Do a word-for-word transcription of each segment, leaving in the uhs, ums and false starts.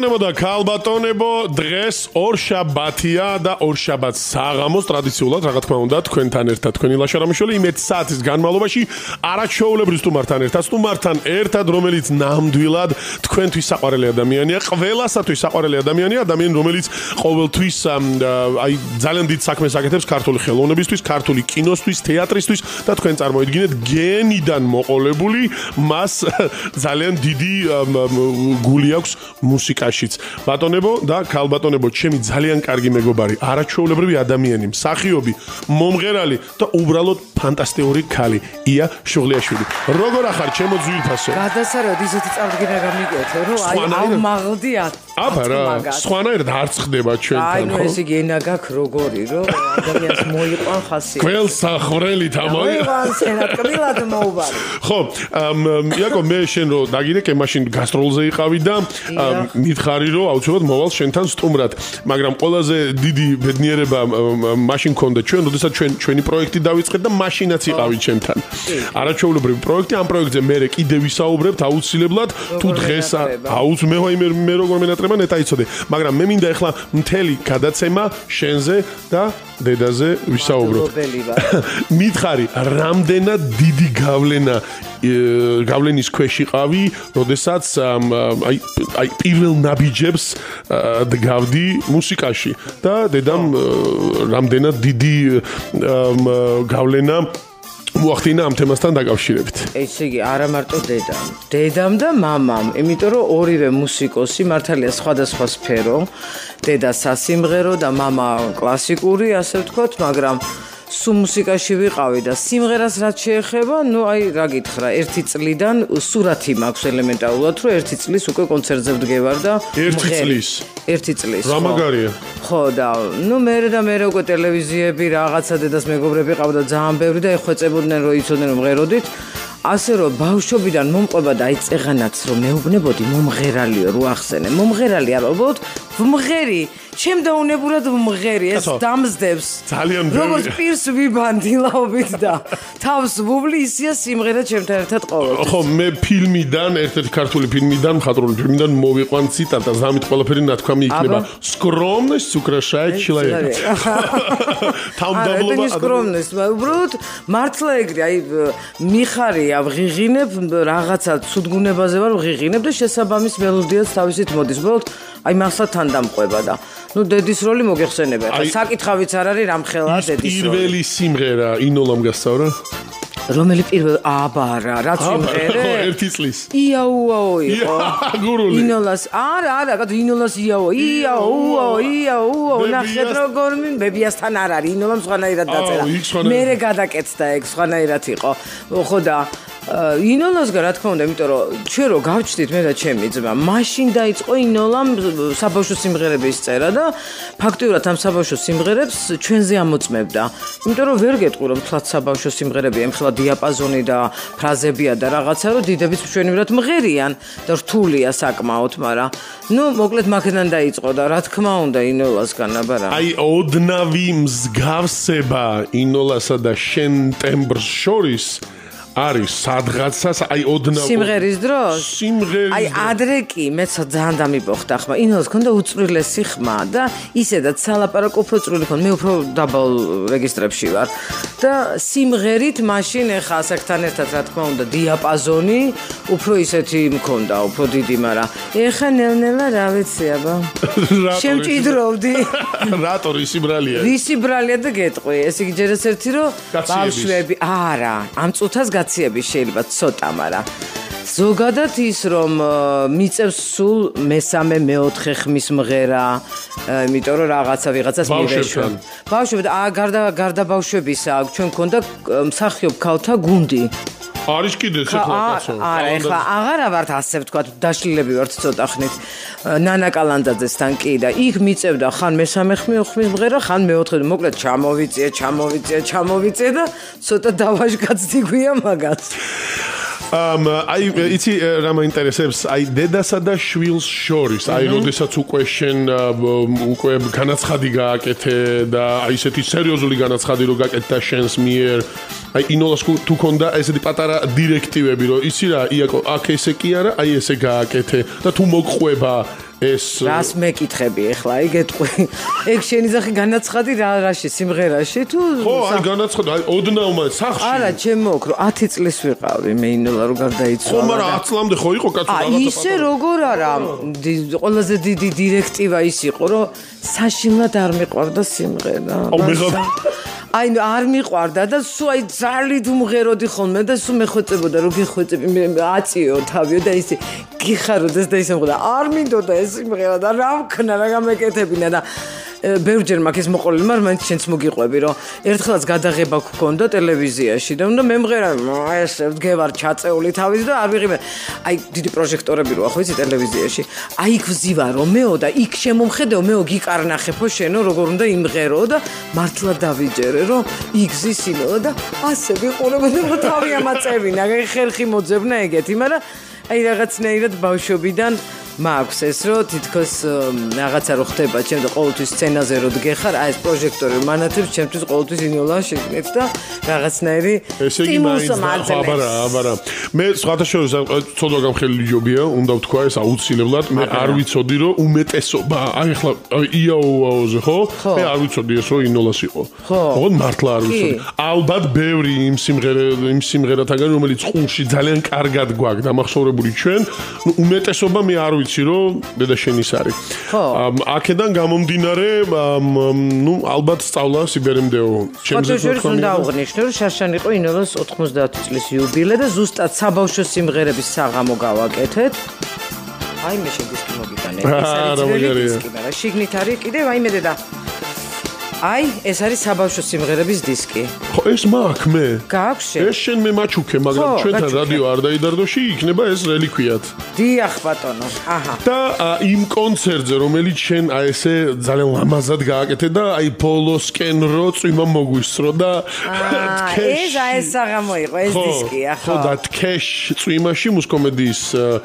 ბატონებო და ქალბატონებო, დღეს ორ შაბათია და ორ შაბათს საღამოს ტრადიციულად, რა თქმა უნდა, თქვენთან ერთად თქვენი ლაშარამიშვილი იმ ერთი საათის განმავლობაში არაჩვეულებრივ სტუმართან ერთად, სტუმართან ერთად, რომელიც ნამდვილად თქვენთვის საყვარელი ადამიანია, ყველასათვის საყვარელი ადამიანია, ადამიანი, რომელიც ყოველთვის აი ძალიან დიდ საქმეს აკეთებს ქართული ხელოვნებისთვის, ქართული კინოსთვის, თეატრისთვის და თქვენ წარმოიდგინეთ გენიდან მოყოლებული, მას ძალიან დიდი გული აქვს მუსიკაშიც. ბატონებო და ქალბატონებო, ჩემი ძალიან კარგი მეგობარი, არაჩვეულებრივი ადამიანი, მსახიობი, მომღერალი და უბრალოდ ფანტასტიკური ქალი, ია შუღლიაშვილი. როგორ ახარ, ჩემო ძვირფასო? გადასარევად ისეთი წარდგენა გამიგეთ, რომ აი ამაღლდი აბა რა, სხვანაირად არც ხდება ჩვენთან. აი ნუ ეს იგი ენა გაქვს როგორი, რომ ადამიანს მოიყვან ხასიათი. გველსახრელით ამოი. ვანსენად კბილად მოუბარი. ხო, იაკო მე შენ რო დაგინე, კი მაშინ გასტროლზე იყავი და მითხარი რომ აუცილებლად მოვალ შენთან სტუმრად, მაგრამ ყველაზე დიდი ბედნიერება მაშინ ქონდა ჩვენ, როდესაც ჩვენ ჩვენი პროექტი დავიწყეთ და მაშინაც იყავი ჩემთან. არაჩვეულებრივი პროექტი, ამ პროექტზე მე კიდე ვისაუბრებთ აუცილებლად, თუ დღეს აუც მე ვაიმე მე როგორ მენატრება ნეტა იცოდე, მაგრამ მე მინდა ახლა მთელი გადაცემა შენზე და დედაზე ვისაუბროთ. მითხარი, რამდენად დიდი გავლენა გავლენის ქვეშ იყავი, როდესაც აი აი პირველ ნაბიჯებს დგავდი მუსიკაში და დედამ რამდენად დიდი გავლენა მოახდინა ამ თემასთან დაკავშირებით. ესე იგი, არა მარტო დედამ, დედამ და მამამ, იმიტომ რომ ორივე მუსიკოსი, მართალია სხვადასხვა სფერო, დედა სასიმღერო და მამა კლასიკური, ასე ვთქვათ, მაგრამ სულ მუსიკაში ვიყავი და სიმღერას რაც შეეხება, ნუ აი რა გითხრა, ერთი წლიდან სურათი მაქვს ელემენტარულად, რომ ერთი წლის უკვე კონცერტზე ვდგევარ და ერთი წლის. ერთი წლის. რა მაგარია? ხო და ნუ მერე და მერე უკვე ტელევიზიები რაღაცა დედას მეგობრები ყავდა ძალიან ბევრი და ეხვეწებოდნენ რომ იცოდნენ რომ მღეროდით. ასე რომ ბავშვობიდან მომყვება და აი წეღანაც რომ მეუბნებოდი მომღერალიო რო ახსენე. მომღერალი არა, უბრალოდ ვმღერი. ჩემ დაუნებურად ვმღერი, ეს დამზდებს. ძალიან ბევრი. როგორც პირს ვიბანდი ლაობით და თავს ვუვლი, ისია სიმღერა ჩემთან ერთად ყოველთვის. ხო, მე ფილმიდან, ერთ-ერთი ქართული ფილმიდან, მხატვრული φιλმიდან მოვიყვან ციტატა, ზამით ყველაფერი ნათქვამი იქნება. Скромность украшает человека. თავმდაბლობა скромность, უბრალოდ მართლა ეგრე, აი მიხარია, ვღიღინებ რაღაცა ცუდგუნებაზე ვარ, ვღიღინებ და შესაბამის მელოდიაც თავისით მოდის. უბრალოდ აი მასლა თან დამყვება და ნუ დედის როლი მოგეხსენება. საკითხავიც არ არის რამ ხელა დედის როლი. პირველი სიმღერა ინოლამ გასწავლა? რომელი პირველი? აბა რა, რა სიმღერა? ერთი წლის. იაუაო იყო. გურული. ინოლას, არა, არა, კაცო ინოლას იაო, იაუაო, იაუაო, ნახეთ როგორ ბებიასთან არ არის, ინოლამ სხვანაირად დაწერა. მერე გადაკეთდა ეგ, სხვანაირად იყო. ხო და ინოლასგან რა თქმა უნდა, იმიტომ რომ ჩვენ რო გავჩდით მე და ჩემი ძმა, მაშინ დაიწყო ინოლამ საბავშვო სიმღერების წერა და ფაქტიურად ამ საბავშვო სიმღერებს ჩვენზე ამოწმებდა. იმიტომ რომ ვერ გეტყვი რომ თლაც საბავშვო სიმღერები ემხელა დიაპაზონი და ფრაზებია და რაღაცა, რომ დიდებიც მშვენივრად მღერიან და რთულია საკმაოდ, მაგრამ ნუ მოკლედ მაგდან დაიწყო და რა თქმა უნდა ინოლასგან აბა რა. აი ოდნავი მსგავსება ინოლასა და შენ ტემბრს შორის არის სადღაცას აი ოდნავ სიმღერის დროს სიმღერის აი ადრე კი მეც ძალიან დამიპოხდა ხმა ინოლას ქონდა უწვრილესი ხმა და ისედაც სალაპარაკო უფრო წვრილი ქონდა მე უფრო დაბალ რეგისტრებში ვარ და სიმღერით მაშინ ეხა ასაკთან ერთად რა თქმა უნდა დიაპაზონი უფრო ისეთი მქონდა უფრო დიდი მაგრამ ეხა ნელ-ნელა რა ვიცი აბა შემჭიდროვდი რატო ისი ბრალია ისი ბრალია და გეტყვი ეს იგი ჯერ ეს ერთი რომ ბავშვები არა ამ წუთას გაციები შეიძლება ცოტა, მაგრამ ზოგადად ის რომ მიწევს სულ მესამე მეოთხე ხმის მღერა, იმიტომ რომ რაღაცა ვიღაცას მივეშვა. ბავშვები და გარდა გარდა ბავშვებისა, ჩვენ გქონდა მსახიობ ქალთა გუნდი. არის კიდე ახლა კაცო. არა, ახლა აღარა ვართ ასე ვთქვათ, დაშლილები ვართ ცოტა ხნით. ნანა კალანდაძესთან კი და იქ მიწევდა ხან მესამე ხმის მღერა, ხან მეოთხე. მოკლედ ჩამოვიწია, ჩამოვიწია, ჩამოვიწია და ცოტა დავაჟკაცდი გვია მაგას. ამ აი იცი რა მაინტერესებს აი დედასა და შვილს შორის აი როდესაც უკვე შენ უკვე განაცხადი გააკეთე და აი ესეთი სერიოზული განაცხადი რო გაკეთდა შენს მიერ აი ინოლას თუ ქონდა ესეთი პატარა დირექტივები რომ იცი რა იაკო აქ ესე კი არა აი ესე გააკეთე და თუ მოგყვება ეს რას მეკითხები ახლა აი გეტყვი ეგ შენი ძახი განაცხადი რა რაში სიმღერაში თუ ხო აი განაცხადი აი ოდნავმა სახში არა ჩემო ოქრო ათი წლის ვიყავი მე ინოლა რო გარდაიცვალა ხო მაგრამ ათი წლამდე ხო იყო კაცო რაღაცა აი ისე როგორ არა ყველაზე დიდი დირექტივა ის იყო რომ საშინლად არ მიყვარდა სიმღერა აუ მე აი არ მიყვარდა და სულ აი ძალით უმღეროდი ხოლმე და სულ მეხვეწებოდა რომ გეხვეწები მე აწიო თავიო და ისე გიხაროდეს და ისე მღერა არ მინდოდა ეს სიმღერა და რა ვქნა რა გამეკეთებინა და ბევრჯერ მაქვს ეს მოყოლილი მაგრამ მაინც შენც მოგიყვები რომ ერთხელაც გადაღება გქონდა ტელევიზიაში და უნდა მემღერა ეს ვდგევარ ჩაწეული თავის და არ ვიღიმე აი დიდი პროჟექტორები როა ხო იცი ტელევიზიაში აი იქ ვზივარო მეო და იქ შემომხედეო მეო გიკარნახებო შენო როგორ უნდა იმღერო და მართლა დავიჯერე რომ იგზის იმელა და ასე ვიყურებოდი რომ თავი ამაწევინა ხერხი მოძებნა ეგეთი მაგრამ აი რაღაცნაირად ბავშვობიდან მაქვს ეს რომ თითქოს რაღაცა რო ხდება ჩემს ყოველთვის სცენაზე რო დგეხარ აი ეს პროჟექტორი მანათებს ჩემთვის ყოველთვის ინოლა შეგნეთ და რაღაცნაირი სტიმულს მაძლევს აბარა აბარა მე სხვათა შორის ცოდვა გამხელი ჯობია უნდა ვთქვა ეს აუცილებლად მე არ ვიცოდი რომ უმეტესობა აი ახლა იაოზე ხო მე არ ვიცოდი ეს რომ ინოლას იყო ხო მართლა არ ვიცოდი ალბათ ბევრი იმ სიმღერა იმ სიმღერათაგან რომელიც ხუნში ძალიან კარგად გვაქვს დამახსოვრებული ჩვენ ნუ უმეტესობა მე არ ვიცი რომ დედა შენის არის. აქედან გამომდინარე, ნუ ალბათ სწავლა სიბერემდეო. ჩემზე თქო უნდა აღნიშნო, რომ შარშან იყო ინოლას ოთხმოცდაათი წლის იუბილე და ზუსტად საბავშვო სიმღერების საღამო გავაკეთეთ. აი მე შეგისკი მოგიტანე. ეს არის ძველი დისკი, მაგრამ შიგნით არის კიდევ აი მე დედა აი, ეს არის საბავშვო სიმღერების დისკი. ხო, ეს მაქვს მე. გაქვს? ეს შენ მე მაჩუქე, მაგრამ ჩვენთან რადიო არ დაიდარდოში, იქნება ეს რელიკვიად. დიახ, ბატონო. აჰა. და იმ კონცერტზე, რომელიც შენ აი ესე ძალიან ლამაზად გააკეთე და აი ბოლოსკენ რო წვიმა მოგვისწრო და ეს აი ეს საღამო იყო, ეს დისკი, ახლა. ხო, და თქეშ წვიმაში მუსკომედიის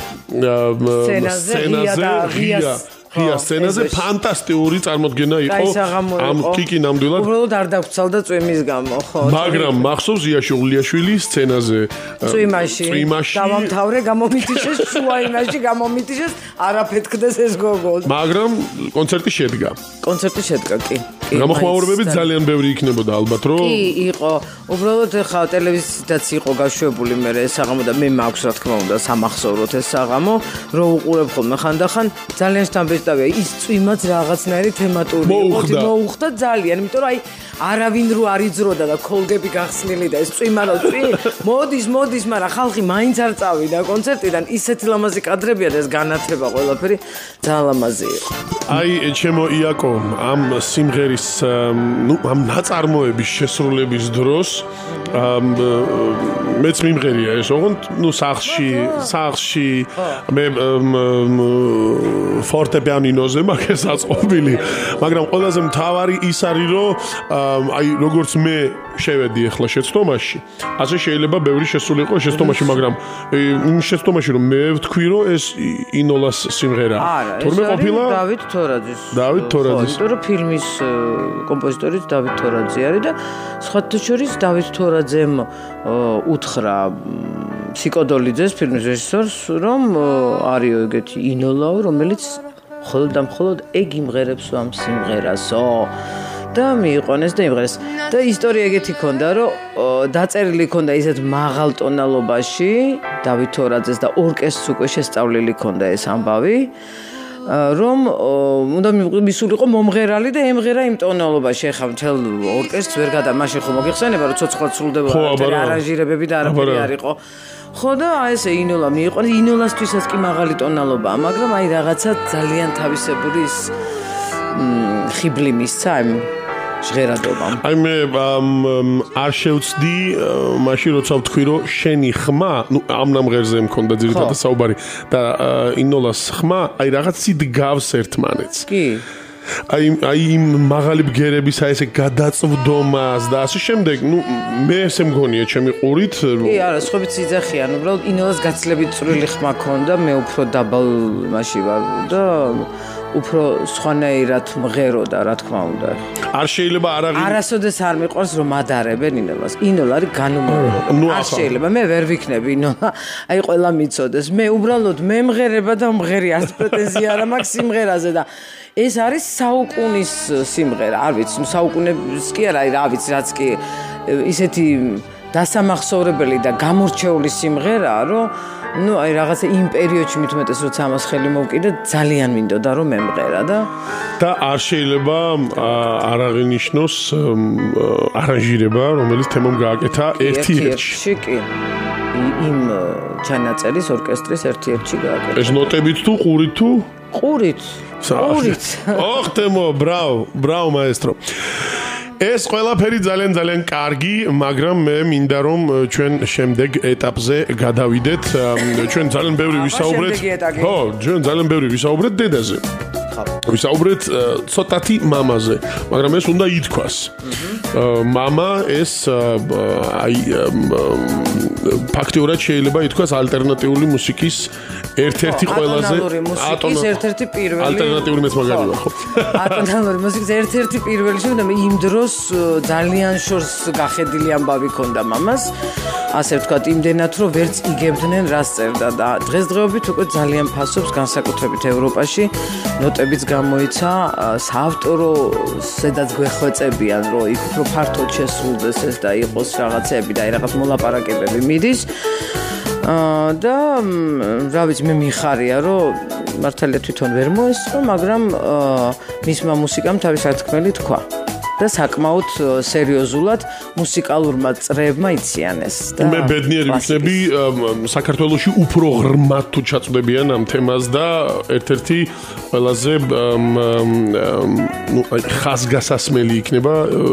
სცენაზე ღია ღია სცენაზე ფანტასტიკური წარმოდგენა იყო ამ კიკი ნამდვილად უბრალოდ არ დაგვრცალდა წვიმის გამო ხო მაგრამ მახსოვს იაში ულიაშვილი სცენაზე წვიმაში დავამთავრე გამომიტიშეს შუა იმაში გამომიტიშეს არაფეთქდეს ეს გოგო მაგრამ კონცერტი შედგა კონცერტი შედგა კი გამოხმაურებები ძალიან ბევრი იქნებოდა ალბათ რომ კი იყო უბრალოდ ხა ტელევიზიიდაც იყო გაშვებული მე ეს საღამო და მე მაქვს რა თქმა უნდა სამახსოვროთ ეს საღამო რო უყურებ ხოლმე ხანდახან ძალიან შთამბეჭდავია ის წვიმაც რაღაცნაირი თემატური იყო მოუხდა ძალიან იმიტომ რომ აი არავინ რო არ იძროდა და ქოლგები გახსნილი და ეს წვიმა რო წვი მოდის მოდის მაგრამ ხალხი მაინც არ წავიდა კონცერტიდან ისეთი ლამაზი კადრებია და ეს განათება ყველაფერი ძალიან ლამაზი იყო აი ჩემო იაკო ამ სიმღერის ნუ ამ ნაწარმოების შესრულების დროს მეც მიმღერია ეს ოღონდ ნუ სახში სახში მე ფორტეპიანოზე მაგას აწყობილი მაგრამ ყველაზე მთავარი ის არის რომ აი როგორც მე შევედი ახლა შეცდომაში ასე შეიძლება ბევრი შესულიყო შეცდომაში მაგრამ იმ შეცდომაში რომ მე ვთქვი რომ ეს ინოლას სიმღერა თორმე ყოფილა დავით თორაძის დავით თორაძის იმიტომ რომ ფილმის კომპოზიტორიც დავით თორაძე არის და სხვათა შორის დავით თორაძემ უთხრა სიკოდოლიძეს ფილმის რეჟისორს რომ არისო ეგეთი ინოლაო რომელიც მხოლოდ და მხოლოდ ეგ იმღერებს ამ სიმღერასო და მიიყვანეს და იმღერეს და ისტორია ეგეთი ქონდა რომ დაწერილი ქონდა ისეთ მაღალ ტონალობაში დავით თორაძეს და ორკესტრს უკვე შესწავლილი ქონდა ეს ამბავი რომ უნდა მისულიყო მომღერალი და ემღერა იმ ტონალობაში ახლა მთელ ორკესტრს ვერ გადა მაშინ ხო მოგიხსენება რომ ცოცხლად სრულდება არანჟირებები და არაფერი არ იყო ხო და აი ესე ინოლა მიიყვანეს ინოლასთვისაც კი მაღალი ტონალობაა მაგრამ აი რაღაცა ძალიან თავისებური ის ხიბლი მისცა იმ ჟღერადობამ. აი მე არ შევცდი მაშინ როცა ვთქვი რომ შენი ხმა, ნუ ამ ნამღერზე მქონდა ძირითადად საუბარი და ინოლას ხმა, აი რაღაც სიდგავს ერთმანეთს. კი. აი აი იმ მაღალი ბგერების აი ესე გადაწვდომას და ასე შემდეგ, ნუ მე ესე მგონია ჩემი ყურით. კი, არა, სხვაებიც იძახიან, უბრალოდ ინოლას გაცლებით წვრილი ხმა ქონდა, მე უფრო დაბალ მასში ვარ და უფრო სხვანაირად მღეროდა, რა თქმა უნდა. არ შეიძლება არაღი არასოდეს არ მიყვარს რომ ადარებენ ინოლას. ინოლა არის განუმეორებელი. არ შეიძლება, მე ვერ ვიქნები ინოლა. აი ყველა მიცოდეს. მე უბრალოდ მე მღერება და მღერი არც პრეტენზია არ მაქვს სიმღერაზე და ეს არის საუკუნის სიმღერა. არ ვიცი, ნუ საუკუნეს კი არა, აი რა ვიცი, რაც კი ისეთი დასამახსოვრებელი და გამორჩეული სიმღერაა, რომ ну, აი რაღაცა იმ პერიოდში მithumetes როცა ამას ხელი მოვკიდე, ძალიან მინდოდა რომ მემღერა და და არ შეიძლება არ აღინიშნოს არანჟირება, რომელიც თემამ გააკეთა ერთ-ერთში. კი. იმ ჩანაწერის ორკესტრის ერთ-ერთში გააკეთა. ეს ნოტებით თუ ყურით თუ? ყურით. ყურით. ოხ თემო, ბრავო, ბრავო მაესტრო. ეს ყველაფერი ძალიან ძალიან კარგი, მაგრამ მე მინდა რომ ჩვენ შემდეგ ეტაპზე გადავიდეთ. ჩვენ ძალიან ბევრი ვისაუბრეთ. ხო, ჩვენ ძალიან ბევრი ვისაუბრეთ დედაზე. ვისაუბრეთ ცოტათი მამაზე, მაგრამ ეს უნდა ითქვას. მამა ეს აი ფაქტიურად შეიძლება ითქვას ალტერნატიული მუსიკის ერთ-ერთი ყველაზე ატონალური ერთ-ერთი პირველი ალტერნატიული მეც მაგარი ვარ, ხო? ატონალური მუსიკის ერთ-ერთი პირველი შემდგომ იმ დროს ძალიან შორს გახედილი ამბავი ქონდა მამას. ასე ვთქვათ, იმდენად რომ ვერც იგებდნენ რას წერდა და დღესდღეობით უკვე ძალიან ფასობს განსაკუთრებით ევროპაში. ნოტებიც გამოიცა საავტორო ზედაც გვეხვეწებიან, რომ იქ უფრო ფართოდ შესრულდეს ეს და იყოს რაღაცები და აი რაღაც მოლაპარაკებები მიდის. და რა ვიცი, მე მიხარია, რომ მართალია თვითონ ვერ მოესწრო, მაგრამ მისმა მუსიკამ თავის ათქმელი თქვა. და საკმაოდ სერიოზულად მუსიკალურმა წრეებმა იციანეს და მე ბედნიერი ვიქნები საქართველოში უფრო ღრმად თუ ჩაწვდებიან ამ თემას და ერთ-ერთი ყველაზე ნუ ხაზგასასმელი იქნება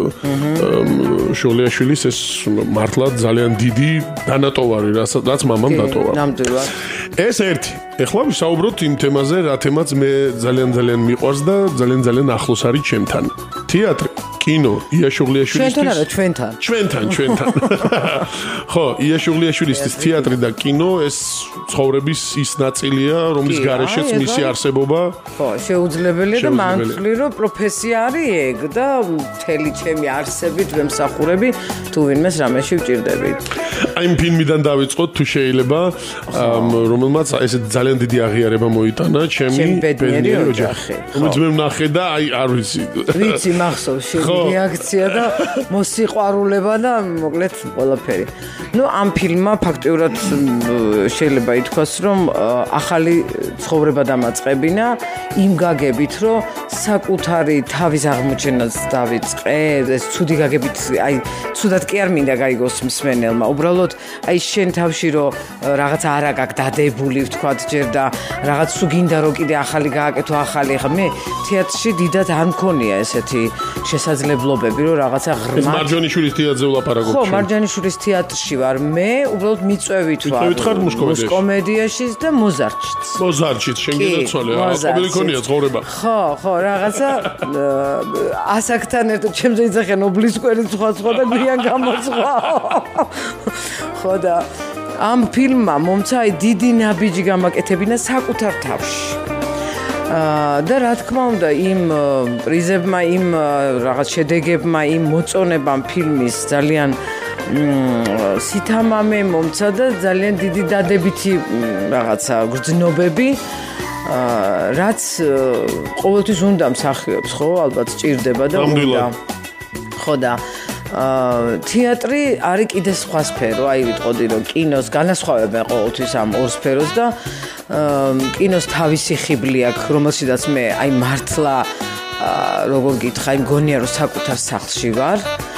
შოლიაშვილის ეს მართლა ძალიან დიდი დანატოვარი რაც მამამ დატოვა. ნამდვილად. ეს ერთი. ეხლა ვისაუბროთ იმ თემაზე, რა თემაც მე ძალიან ძალიან მიყვარს და ძალიან ძალიან ახლოს არის ჩემთან. თეატრი, კინო, ია შუღლიაშვილისთვის. ჩვენთან არა, ჩვენთან. ჩვენთან, ჩვენთან. ხო, ია შუღლიაშვილისთვის თეატრი და კინო ეს ცხოვრების ის ნაწილია, რომლის გარეშეც მისი არსებობა. ხო, შეუძლებელია და მან ვთვლი, რომ პროფესია არის ეგ და მთელი ჩემი არსებით ვემსახურები, თუ ვინმეს რამეში ვჭირდები. აი იმ ფილმიდან დავიწყოთ თუ შეიძლება, რომელმაც ესე ძალიან დიდი აღიარება მოიტანა ჩემი ბედნიერი ოჯახი. რომელიც მე ვნახე და აი არ ვიცი. ვიცი მახსოვს რეაქცია და მოსიყვარულება და მოკლედ ყველაფერი. ნუ ამ ფილმმა ფაქტიურად შეიძლება ითქვას, რომ ახალი ცხოვრება დამაწყებინა იმ გაგებით, რომ საკუთარი თავის აღმოჩენას დავიწყე, ეს ცუდი გაგებით, აი ცუდად კი არ მინდა გაიგოს მსმენელმა. უბრალოდ აი შენ თავში რომ რაღაც არა გაქვს დადებული, ვთქვათ, ჯერ და რაღაც თუ გინდა რომ კიდე ახალი გააკეთო, ახალი. ხა მე თეატრში დიდად არ მქონია ესეთი შესაძლებლობები, რომ რაღაცა ღრმა. ეს მარჯანიშვილის თეატრზე ვლაპარაკობ. ხო, მარჯანიშვილის თეატრში ვარ. მე უბრალოდ მიწვევით ვარ. მიწვევით ხარ მუსკომედიაში. მუსკომედიაში და მოზარდშიც. მოზარდშიც შემგენაცვალე, აკობილი ქონია ცხოვრება. ხო, ხო, რაღაცა ასაკთან ერთად ჩემზე იძახე ნობლის კვერი სხვა სხვა და გვიან გამოცხვა. ხო და ამ ფილმმა მომცა აი დიდი ნაბიჯი გამაკეთებინა საკუთარ თავში. და რა თქმა უნდა იმ პრიზებმა, იმ რაღაც შედეგებმა, იმ მოწონებამ ფილმის ძალიან სითამამე მომცა და ძალიან დიდი დადებითი რაღაცა გრძნობები, რაც ყოველთვის უნდა მსახიობს, ხო, ალბათ ჭირდება და უნდა. ხო და თეატრი არის კიდე სხვა სფერო, აი ვიტყოდი რომ კინოს განასხვავებენ ყოველთვის ამ ორ სფეროს და კინოს თავისი ხიბლი აქვს, რომელშიც მე აი მართლა როგორ გითხრა, მგონია რომ საკუთარ სახლში ვარ.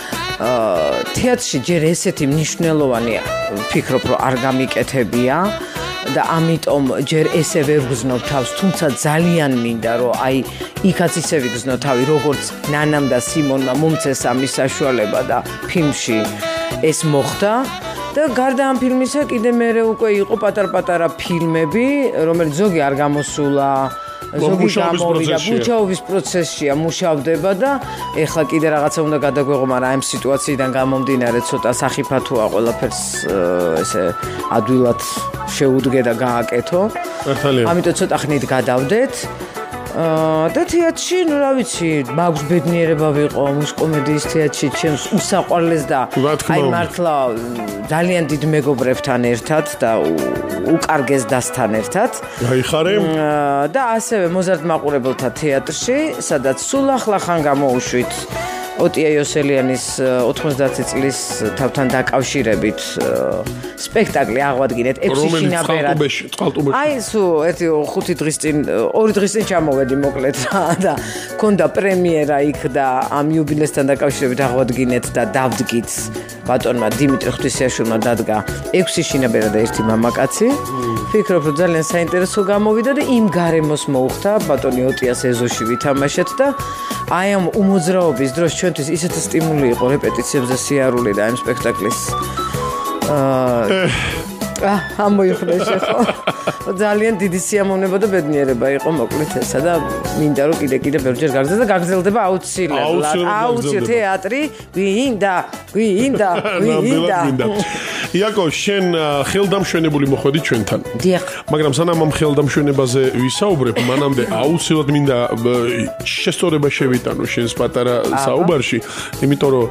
თეატრში ჯერ ესეთი მნიშვნელოვანი ვფიქრობ რომ არ გამიკეთებია და ამიტომ ჯერ ესე ვერ ვგზნობ თავს, თუმცა ძალიან მინდა რომ აი იქაც ისე ვიგზნო თავი, როგორც ნანამ და სიმონმა მომცეს ამის საშუალება და ფილმში ეს მოხდა. და გარდა ამ ფილმისა კიდე მერე უკვე იყო პატარ-პატარა ფილმები, რომელიც ზოგი არ გამოსულა, ზოგი გამოვიდა, მუშაობის პროცესშია, მუშავდება და ეხლა კიდე რაღაცა უნდა გადაგვეღო, მაგრამ ამ სიტუაციიდან გამომდინარე ცოტა სახიფათოა ყველაფერს ესე ადვილად შეუდგე და გააკეთო. ამიტომ ცოტა ხნით გადავდეთ. აა და თეატრში, ну, რა ვიცი, მაქვს ბედნიერება ვიყო მუსკომედიის თეატრში, ჩემს უსაყვარლეს და აი მართლა ძალიან დიდ მეგობრებთან ერთად და უკარგეს დასთან ერთად. გაიხარე? და ასევე მოზარდ მაყურებელთა თეატრში, სადაც სულ ახლა ხან გამოუშვით ოტია იოსელიანის ოთხმოცდაათი წლის თავთან დაკავშირებით სპექტაკლი აღვადგინეთ ექვსი შინაბერად. აი სუ ერთი ხუთი დღის წინ, ორი დღის წინ ჩამოვედი მოკლედ რა და ქონდა პრემიერა იქ და ამ იუბილესთან დაკავშირებით აღვადგინეთ და დავდგით ბატონმა დიმიტრი ღვთისმოშიშვილმა დადგა ექვსი შინაბერა და ერთი მამაკაცი. ვფიქრობ რომ ძალიან საინტერესო გამოვიდა და იმ გარემოს მოუხდა ბატონი ოტიას ეზოში ვითამაშეთ და აი ამ უმოძრაობის დროს ჩვენთვის ისეთი სტიმული იყო რეპეტიციებზე სიარული და ამ სპექტაკლის აა ამოიხმე შეხო ძალიან დიდი სიამოვნება და ბედნიერება იყო მოკლედ ესა და მინდა რომ კიდე კიდე ბევრჯერ გაგრძელდეს და გაგრძელდება აუცილებლად აუცილებლად თეატრი გვინდა გვინდა გვინდა იაკო შენ ხელდამშვენებული მოხვედი ჩვენთან დიახ მაგრამ სანამ ამ ხელდამშვენებაზე ვისაუბრებ მანამდე აუცილებლად მინდა შესწორება შევიტანო შენს პატარა საუბარში იმიტომ რომ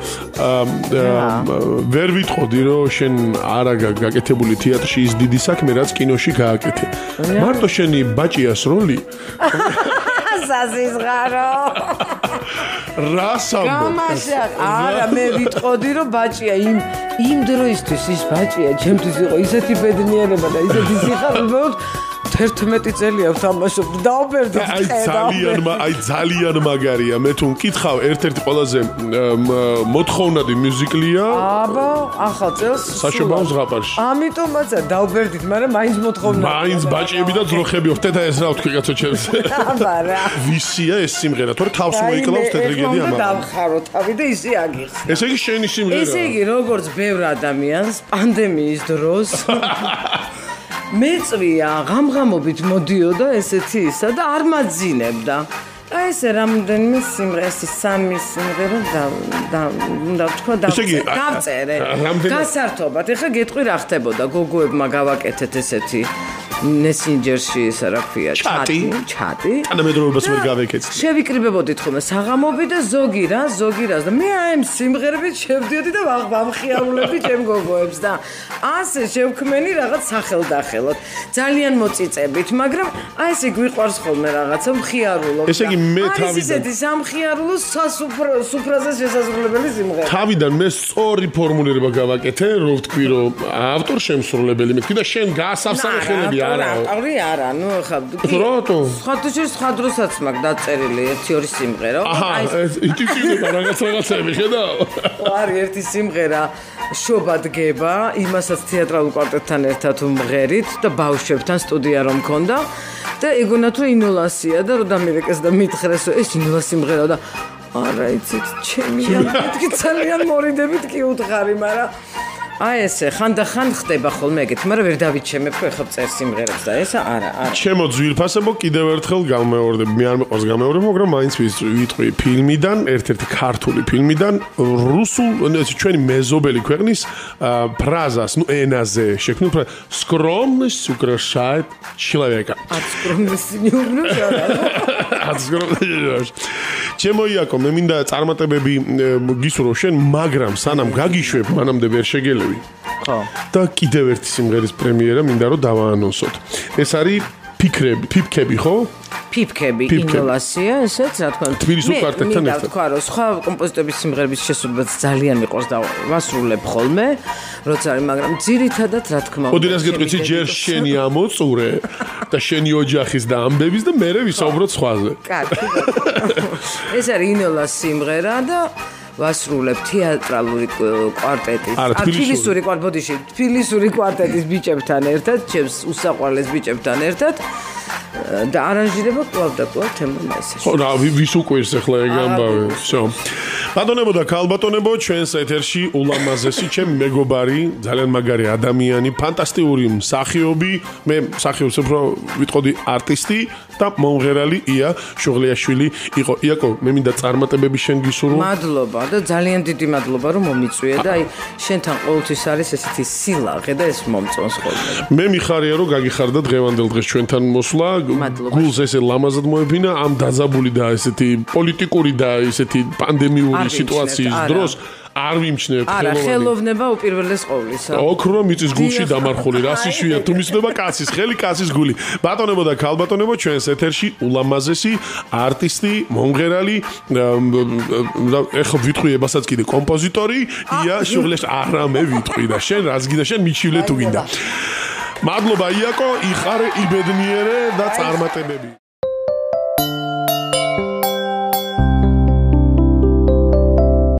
ვერ ვიტყოდი რომ შენ არა გაკეთებული თეატრში ის დიდი საქმე რაც კინოში გააკეთე მარტო შენი ბაჭიას როლი სასიზღარო რასამბო გამაშა არა მე ვიტყოდი რომ ბაჭია იმ იმ დროისთვის ის ბაჭია ჩემთვის იყო ისეთი ბედნიერება და ისეთი სიხარული თერთმეტი წელია ვთამაშობ დავბერდი აი ძალიან აი ძალიან მაგარია მე თუ მკითხავ ერთ-ერთი ყველაზე მოთხოვნადი მიუზიკლია აბა ახალ წელს საშობაო ზღაპარში ამიტომაც დავბერდით მაგრამ მაინც მოთხოვნადი მაინც ბაჭიები და ძროხები ვთე და ეს რა ვთქვი კაცო ჩემს აბა რა ვისია ეს სიმღერა თორე თავს მოიკლავს თეთრიგედი ამա დავხარო თავი და ისი აგიხსნა ესე იგი შენი სიმღერა ესე იგი როგორც ბევრ ადამიანს პანდემიის დროს მეწვია ღამღამობით მოდიოდა ესეთი ისა და არ მაძინებდა. აი ესე რამდენიმე სიმღერა, სამი სიმღერა და და უნდა ვთქვა დავწერე. გასართობად. ეხლა გეტყვი რა ხდებოდა გოგოებმა გავაკეთეთ ესეთი მესენჯერში ისა რა ქვია ჩატი ჩატი თანამედროვეობას ვერ გავეკეთე შევიკრიბებოდით ხოლმე საღამოები და ზოგი რა ზოგი რა და მე აი ამ სიმღერებით შევდიოდი და ვამხიარულები ჩემ გოგოებს და ასე შევქმენი რაღაც სახელდახელოდ ძალიან მოწიწებით მაგრამ აი ესე გვიყვარს ხოლმე რაღაცა მხიარულო ესე იგი მე თავიდან ისეთი სამხიარულო სასუფრაზე შესაძლებელი სიმღერა თავიდან მე სწორი ფორმულირება გავაკეთე რომ ვთქვი რომ ავტორ შემსრულებელი მეთქი და შენ გაასავსამეხელები არა ავტორი არა ნუ ხა რატო ხათუჩის სხვა დროსაც მაგ დაწერილი ერთი ორი სიმღერა აი იტიფიზება რაღაც რაღაცები ხედავ არის ერთი სიმღერა შობა დგება იმასაც თეატრალურ კვარტეტთან ერთად ვმღერით და ბავშვებთან სტუდია რომ მქონდა და ეგონა თუ ინოლასია და რომ დამირეკეს და მითხრეს ეს ინოლა სიმღერა და არა იცით ჩემია მეთქი ძალიან მორიდებით კი უთხარი მაგრამ აი ესე ხანდახან ხდება ხოლმე ეგეთ, მაგრამ ვერ დავიჩემებ ხო ეხლა წერ სიმღერებს და ესა არა, არა. ჩემო ძვირფასებო კიდევ ერთხელ გამეორდებ, მე არ მეყავს გამეორდებ, მაგრამ მაინც ვიტყვი ფილმიდან, ერთ-ერთი ქართული ფილმიდან, რუსულ, ჩვენი მეზობელი ქვეყნის ფრაზას, ну ენაზე შექმნილ ფრაზას, скромность украшает человека. От скромности не убежишь. От скромности. ჩემო იაკო, მე მინდა წარმატებები გისურვო შენ, მაგრამ სანამ გაგიშვებ, მანამდე ვერ შეგელე ხო და კიდევ ერთი სიმღერის პრემიერა მინდა რომ დავაანონსოთ. ეს არის ფიქრები, ფიფკები, ხო? ფიფკები, ინოლასია, ესეც რა თქმა უნდა. თბილისის კვარტეტთან ერთად. მე თქვა რომ სხვა კომპოზიტორების სიმღერების შესრულებაც ძალიან მიყვარს და ვასრულებ ხოლმე, როცა არის, მაგრამ ძირითადად რა თქმა უნდა. ოდნავ გეტყვი ჯერ შენი ამოწურე და შენი ოჯახის და ამბების და მე ვისაუბროთ სხვაზე. კარგი. ეს არის ინოლას სიმღერა და ვასრულებ თეატრალური კვარტეტის, თბილისური კვარტეტში, თბილისური კვარტეტის ბიჭებთან ერთად, ჩემს უსაყვარლეს ბიჭებთან ერთად და არანჟირება კვლავ და კვლავ თემმა ესეში. ხო, რა ვის უკვირს ახლა ეგ ამბავი. всё. ბატონებო და ქალბატონებო, ჩვენს ეთერში ულამაზესი ჩემი მეგობარი, ძალიან მაგარი ადამიანი, ფანტასტიკური მსახიობი, მე მსახიობს უფრო ვიტყოდი არტისტი, და მომღერალი ია შუღლიაშვილი იყო. იაკო, მე მინდა წარმატებები შენ გისურვო. მადლობა და ძალიან დიდი მადლობა რომ მომიწვია და აი შენთან ყოველთვის არის ესეთი სილაღე და ეს მომწონს ხოლმე. მე მიხარია რომ გაგიხარდა დღევანდელ დღეს ჩვენთან მოსვლა. გულს ესე ლამაზად მოეფინა ამ დაძაბული და ესეთი პოლიტიკური და ესეთი პანდემიური სიტუაციის დროს. არ ვიმჩნევთ ხელოვნება. არა, ხელოვნება უპირველეს ყოვლისა. ოქრო მიწის გულში დამარხული, რას იშვია თუ მისნება კაცის ხელი, კაცის გული. ბატონებო და ქალბატონებო, ჩვენს ეთერში ულამაზესი არტისტი, მომღერალი, ეხლა ვიტყვი ებასაც კიდე კომპოზიტორი, ია შუღლიაშვილი. არა, მე ვიტყვი და შენ რაც გინდა, შენ მიჩივლე თუ გინდა. მადლობა იაკო, იხარე, იბედნიერე და წარმატებები.